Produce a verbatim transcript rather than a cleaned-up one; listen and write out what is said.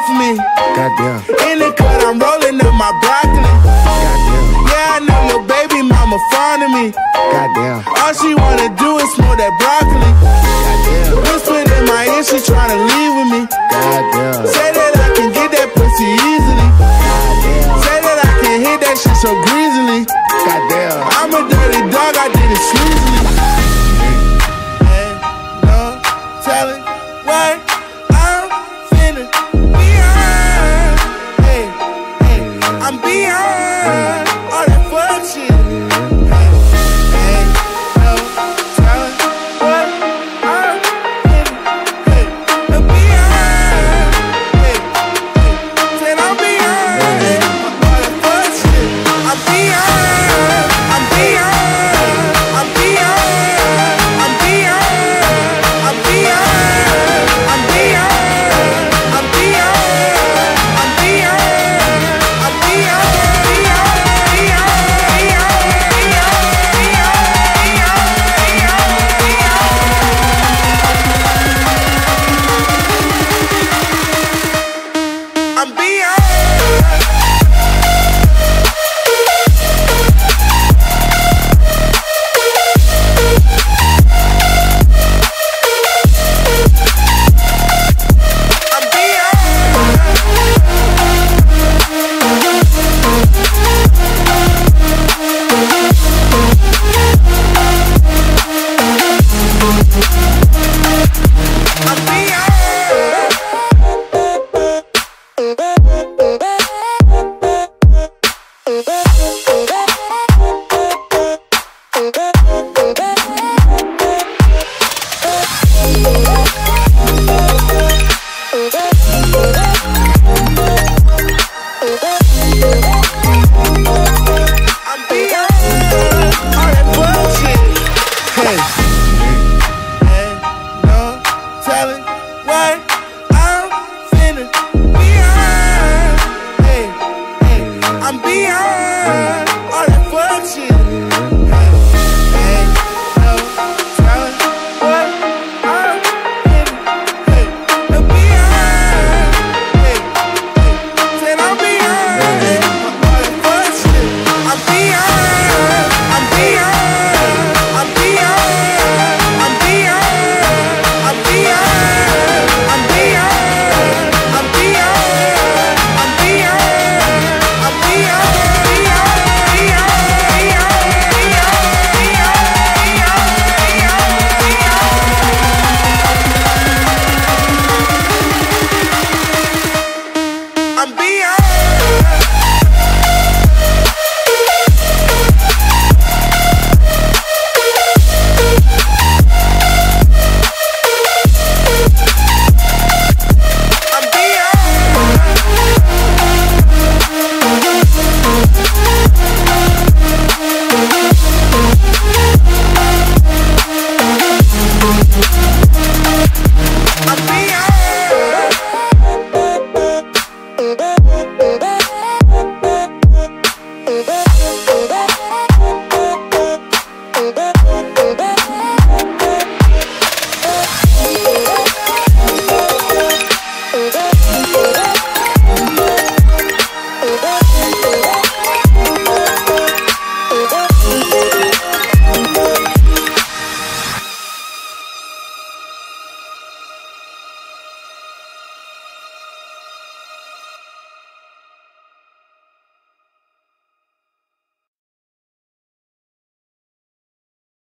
for me. Goddamn. In the cut, I'm rolling up my broccoli. Goddamn. Yeah, I know your baby mama fond of me. Goddamn. All she wanna do is smoke that broccoli. Goddamn. Whispered in my ear, she tryna leave with me. Goddamn. Say that I can get that pussy easily. Goddamn. Say that I can hit that shit so greasily. Goddamn. I'm a dirty dog, I did it sleazily. Ain't no telling what I'm finna be on. Hey, hey, I'm beyond all that fuck shit. Ain't no telling what I'm finna be on. Hey, hey, said I'm beyond all that fuck shit. I'm beyond, I'm beyond, I'm beyond, I'm beyond, I'm beyond, I'm beyond, I'm beyond, I'm beyond, I'm beyond, I'm beyond. I'm beyond all that fuck shit. Ain't no telling what I'm finna hey, I'm beyond. Hey, hey, said I'm beyond all that fuck shit. I'm beyond, I'm beyond, I'm beyond, I'm beyond, I'm beyond, I'm beyond, I'm beyond, I'm beyond. I'm beyond, beyond, beyond, I'm beyond. I'm beyond.